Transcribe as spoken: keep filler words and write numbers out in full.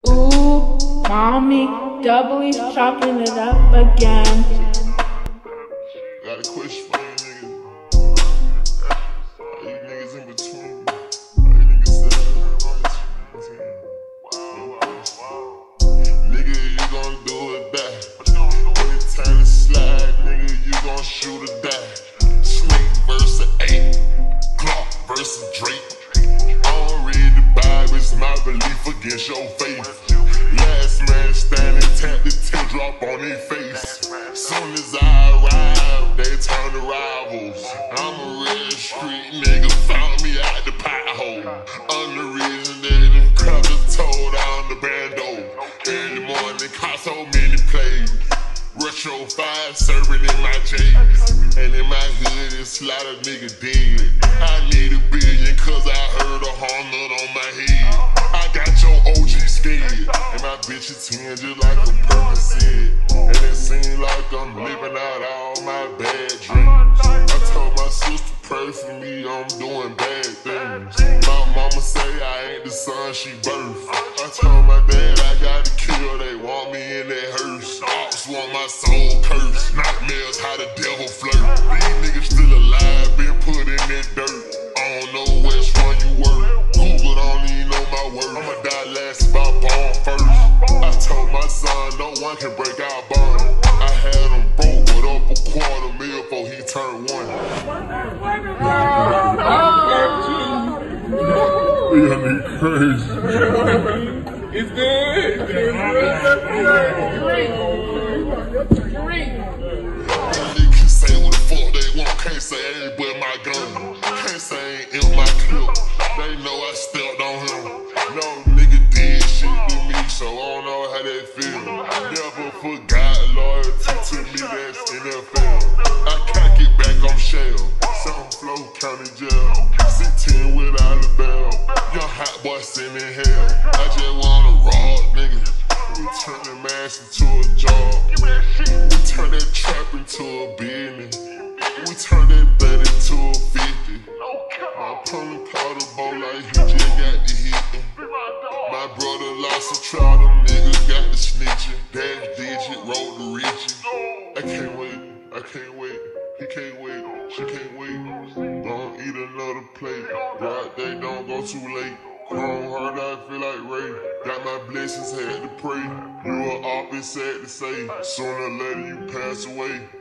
Ooh, mommy, doubly's chopping it up again. Got a question for you niggas. All you niggas in between. All you niggas sitting in between. Nigga, you gon' do or die. When it's time to slide, nigga, you gon' shoot or die. Snake versus ape, Glock versus Drake. I don't read the Bible, it's my belief against your faith. Last man standing, tap the teardrop on their face. Soon as I arrive, they turn to rivals. I'm a real street nigga, found me out the pothole. I'm the reason that the crackers told on the bando. In the morning, caught so many plays. Retro five serving in my J's. And in my hood, it's a lot of nigga dead. I need a billion cause I heard a hornet on my head. I got your O G scared. And my bitch is ten just like a Percocet. And it seems like I'm living out all my bad dreams. I told my sister pray for me, I'm doing bad things. My mama say I ain't the son she birthed. I told my dad I gotta kill, they want me in that hearse. Ops want my soul cursed. Nightmares how the devil flirt. These niggas still alive, been put in that dirt. I don't know which one you work. Google don't even know my word. I'ma die last if I born first. I told my son no one can break our bond. I had him broke with up a quarter mil before he turned one. Yeah, me crazy. It's good. They can say what the fuck they want. Can't say I ain't but my gun. Can't say I ain't in my clip. They know I stepped on him. No nigga did shit to me, so I don't know how that feel. Never forgot loyalty to me, that's N F L. I can't get back on shell. Some flow county jail. sixteen without a bell. Young hot boy sitting in hell. I just wanna raw nigga. We turn the mask into a job. We turn that trap into a business. We turn that bet into a fifty. My opponent caught a ball like he just got the hitting. My brother lost a trial, them niggas got the snitching. Dash digit, roll the riches. I can't wait, I can't wait. He can't wait, she can't wait. Don't eat another plate. Right, they don't go too late. Chrome hard, I feel like Ray. Got my blessings, had to pray. You a op, it's sad to say. Sooner or later you pass away.